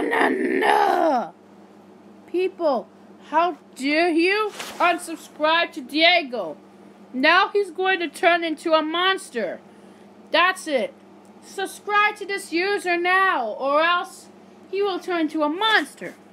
No. People, how dare you unsubscribe to Diego? Now he's going to turn into a monster. That's it. Subscribe to this user now, or else he will turn into a monster.